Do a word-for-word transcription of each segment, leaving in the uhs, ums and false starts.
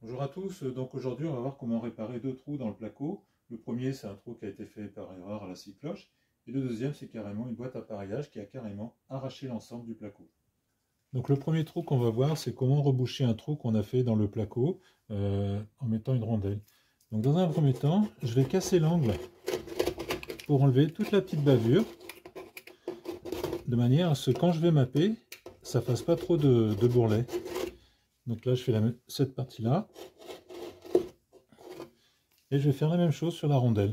Bonjour à tous, donc aujourd'hui on va voir comment réparer deux trous dans le placo. Le premier c'est un trou qui a été fait par erreur à la scie cloche et le deuxième c'est carrément une boîte à appareillage qui a carrément arraché l'ensemble du placo. Donc le premier trou qu'on va voir c'est comment reboucher un trou qu'on a fait dans le placo euh, en mettant une rondelle. Donc dans un premier temps je vais casser l'angle pour enlever toute la petite bavure de manière à ce que quand je vais mapper ça fasse pas trop de, de bourrelet. Donc là je fais la, cette partie là et je vais faire la même chose sur la rondelle.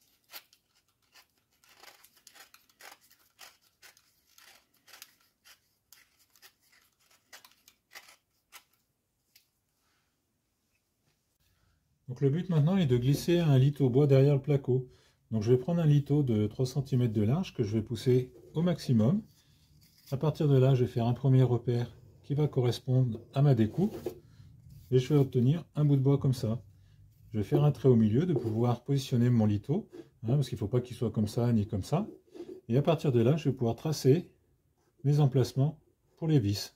Donc le but maintenant est de glisser un lito bois derrière le placo. Donc je vais prendre un lito de trois centimètres de large que je vais pousser au maximum. À partir de là je vais faire un premier repère qui va correspondre à ma découpe et je vais obtenir un bout de bois comme ça. Je vais faire un trait au milieu de pouvoir positionner mon lito, hein, parce qu'il ne faut pas qu'il soit comme ça ni comme ça. Et à partir de là je vais pouvoir tracer mes emplacements pour les vis.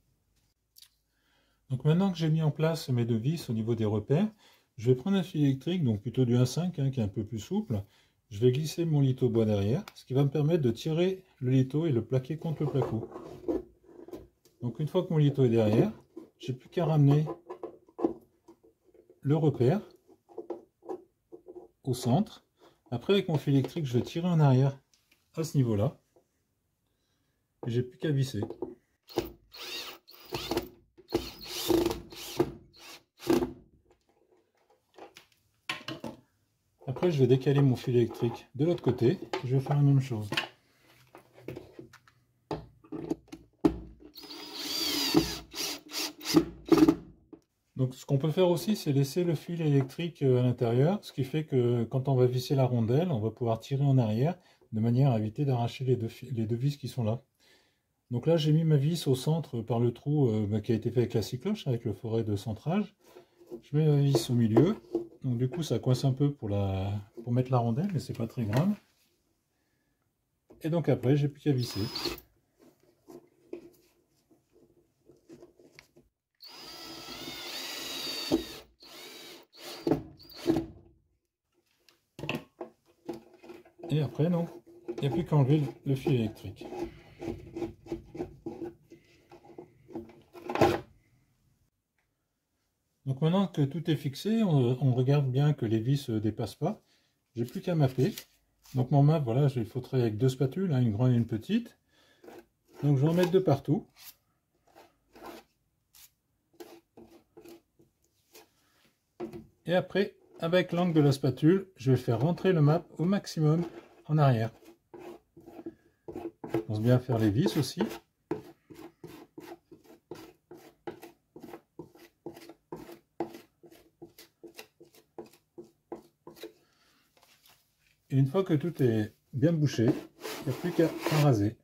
Donc maintenant que j'ai mis en place mes deux vis au niveau des repères, je vais prendre un fil électrique, donc plutôt du un cinq hein, qui est un peu plus souple. Je vais glisser mon lito bois derrière, ce qui va me permettre de tirer le lito et le plaquer contre le placo. Donc une fois que mon lito est derrière, j'ai plus qu'à ramener le repère au centre. Après avec mon fil électrique, je vais tirer en arrière à ce niveau-là. Et j'ai plus qu'à visser. Après, je vais décaler mon fil électrique de l'autre côté. Je vais faire la même chose. Donc, ce qu'on peut faire aussi, c'est laisser le fil électrique à l'intérieur, ce qui fait que quand on va visser la rondelle, on va pouvoir tirer en arrière de manière à éviter d'arracher les deux, les deux vis qui sont là. Donc là, j'ai mis ma vis au centre par le trou euh, qui a été fait avec la scie cloche, avec le forêt de centrage. Je mets ma vis au milieu. Donc du coup ça coince un peu pour, la, pour mettre la rondelle, mais c'est pas très grave. Et donc après j'ai plus qu'à visser. Et après non, il n'y a plus qu'à enlever le fil électrique. Donc maintenant que tout est fixé, on, on regarde bien que les vis ne dépassent pas. J'ai plus qu'à mapper. Donc mon map, voilà, il faut travailler avec deux spatules, hein, une grande et une petite. Donc je vais en mettre de partout. Et après, avec l'angle de la spatule, je vais faire rentrer le map au maximum en arrière. Je pense bien faire les vis aussi. Et une fois que tout est bien bouché, il n'y a plus qu'à raser.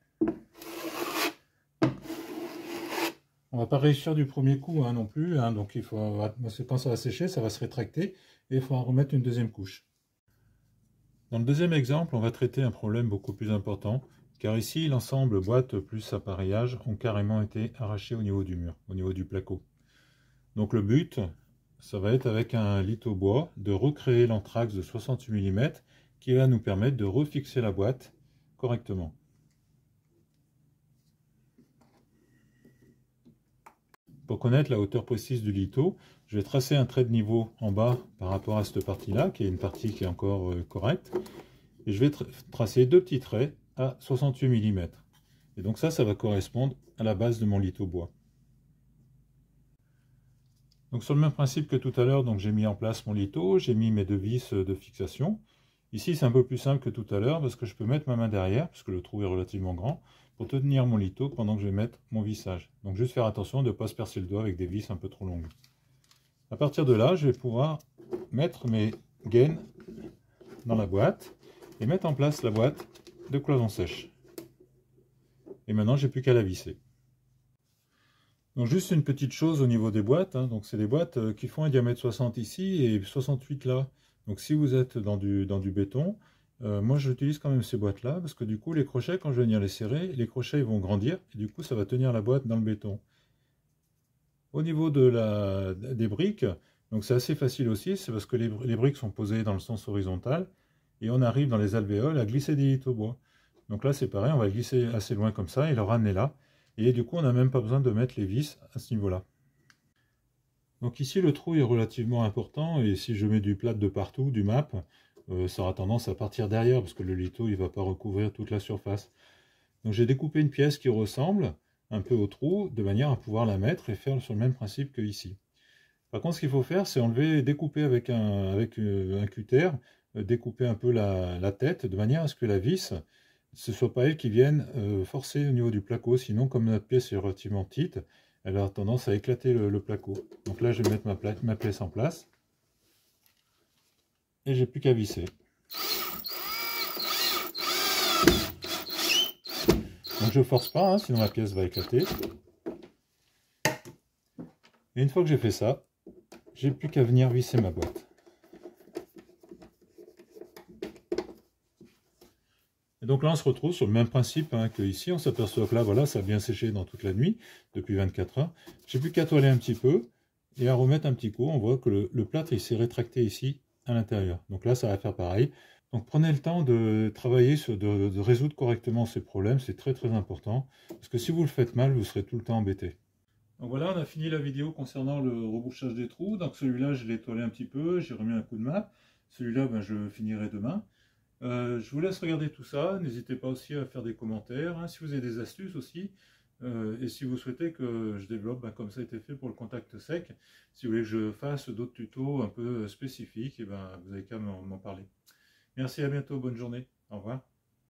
On ne va pas réussir du premier coup hein, non plus, hein, donc il faut, parce que quand ça va sécher, ça va se rétracter et il faut en remettre une deuxième couche. Dans le deuxième exemple, on va traiter un problème beaucoup plus important, car ici l'ensemble boîte plus appareillage ont carrément été arrachés au niveau du mur, au niveau du placo. Donc le but, ça va être avec un lito bois de recréer l'anthrax de soixante-huit millimètres qui va nous permettre de refixer la boîte correctement. Pour connaître la hauteur précise du lito, je vais tracer un trait de niveau en bas par rapport à cette partie-là, qui est une partie qui est encore euh, correcte. Et je vais tra tracer deux petits traits à soixante-huit millimètres. Et donc ça, ça va correspondre à la base de mon lito bois. Donc sur le même principe que tout à l'heure, donc j'ai mis en place mon lito, j'ai mis mes deux vis de fixation. Ici, c'est un peu plus simple que tout à l'heure parce que je peux mettre ma main derrière, puisque le trou est relativement grand, pour tenir mon lito pendant que je vais mettre mon vissage. Donc juste faire attention de ne pas se percer le doigt avec des vis un peu trop longues. À partir de là, je vais pouvoir mettre mes gaines dans la boîte et mettre en place la boîte de cloison sèche. Et maintenant, j'ai plus qu'à la visser. Donc juste une petite chose au niveau des boîtes, hein. Donc c'est des boîtes qui font un diamètre soixante ici et soixante-huit là. Donc si vous êtes dans du, dans du béton, euh, moi j'utilise quand même ces boîtes là parce que du coup les crochets, quand je vais venir les serrer, les crochets ils vont grandir et du coup ça va tenir la boîte dans le béton. Au niveau de la, des briques, Donc c'est assez facile aussi, c'est parce que les, les briques sont posées dans le sens horizontal, et on arrive dans les alvéoles à glisser des lithobois. Donc là c'est pareil, on va glisser assez loin comme ça, et le ramener là, et du coup on n'a même pas besoin de mettre les vis à ce niveau-là. Donc ici le trou est relativement important, et si je mets du plâtre de partout, du map, euh, ça aura tendance à partir derrière, parce que le litho il ne va pas recouvrir toute la surface. Donc j'ai découpé une pièce qui ressemble un peu au trou, de manière à pouvoir la mettre et faire sur le même principe que ici. Par contre, ce qu'il faut faire, c'est enlever, découper avec un, avec un cutter, euh, découper un peu la, la tête, de manière à ce que la vis, ce ne soit pas elle qui vienne euh, forcer au niveau du placo, sinon comme notre pièce est relativement petite, elle a tendance à éclater le, le placo. Donc là, je vais mettre ma, ma pièce en place, et j'ai plus qu'à visser. Donc je force pas, hein, sinon la pièce va éclater. Et une fois que j'ai fait ça, j'ai plus qu'à venir visser ma boîte. Et donc là on se retrouve sur le même principe hein, que ici. On s'aperçoit que là voilà, ça a bien séché dans toute la nuit, depuis vingt-quatre heures. J'ai plus qu'à toiler un petit peu et à remettre un petit coup. On voit que le, le plâtre il s'est rétracté ici à l'intérieur. Donc là ça va faire pareil. Donc prenez le temps de travailler sur, de, de résoudre correctement ces problèmes, c'est très très important. Parce que si vous le faites mal, vous serez tout le temps embêté. Donc voilà, on a fini la vidéo concernant le rebouchage des trous. Donc celui-là, je l'ai toilé un petit peu, j'ai remis un coup de map. Celui-là, ben, je finirai demain. Euh, je vous laisse regarder tout ça. N'hésitez pas aussi à faire des commentaires, hein, si vous avez des astuces aussi. Euh, et si vous souhaitez que je développe, ben, comme ça a été fait pour le contact sec, si vous voulez que je fasse d'autres tutos un peu spécifiques, et ben, vous n'avez qu'à m'en parler. Merci, à bientôt, bonne journée. Au revoir.